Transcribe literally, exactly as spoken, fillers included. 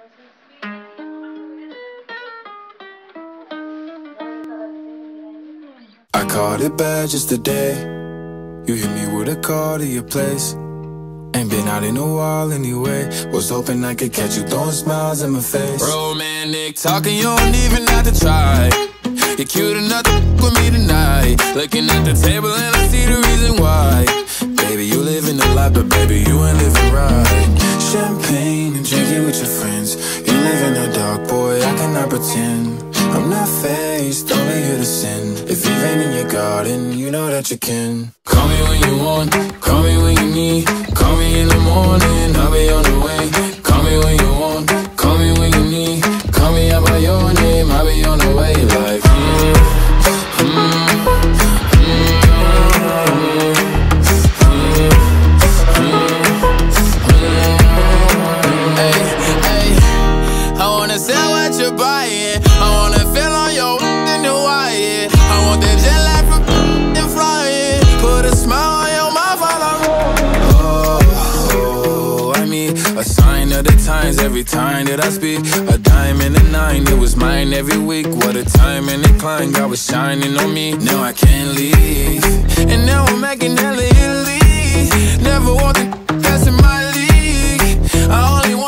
I caught it bad just today. You hit me with a call to your place. Ain't been out in a while anyway. Was hoping I could catch you throwing smiles in my face. Romantic talking, you don't even have to try. You're cute enough to f with me tonight. Looking at the table and I see the reason why. Baby, you living the life, but baby, you ain't living right. Champagne and drinking with your friends. You live in the dark, boy, I cannot pretend. I'm not faced, only here to sin. If you've been in your garden, you know that you can. Call me when you want, call me when you need. Call me in the morning, I'll be on the way. Call me when you want, call me when you need. Call me out by your name, I'll be on the way. Like, mm, mm, sell what you're buying. I wanna feel on your in the wire. I want that jet lag from and flying. Put a smile on your mouth while I'm oh, oh, I mean, a sign of the times every time that I speak. A dime and a nine, it was mine every week. What a time and a climb, God was shining on me. Now I can't leave, and now I'm making hella Italy. Never want the that's in my league. I only want